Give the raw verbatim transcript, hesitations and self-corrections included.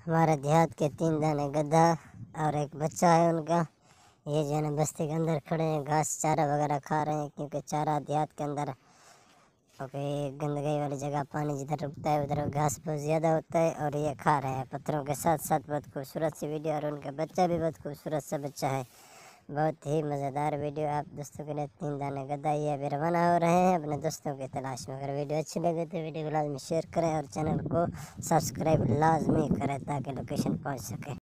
हमारे देहात के तीन दाने गधा और एक बच्चा है उनका। ये जो है ना बस्ती के अंदर खड़े हैं, घास चारा वगैरह खा रहे हैं, क्योंकि चारा देहात के अंदर ओके गंदगी वाली जगह पानी जिधर रुकता है उधर घास बहुत ज़्यादा होता है और ये खा रहे हैं पत्थरों के साथ साथ। बहुत खूबसूरत सी वीडियो और उनका बच्चा भी बहुत खूबसूरत सा बच्चा है। बहुत ही मज़ेदार वीडियो आप दोस्तों के लिए। तीन दाने गधा ये अभी रवाना हो रहे हैं अपने दोस्तों की तलाश में। अगर वीडियो अच्छी लगे तो वीडियो को लाजमी शेयर करें और चैनल को सब्सक्राइब लाजमी करें ताकि लोकेशन पहुंच सके।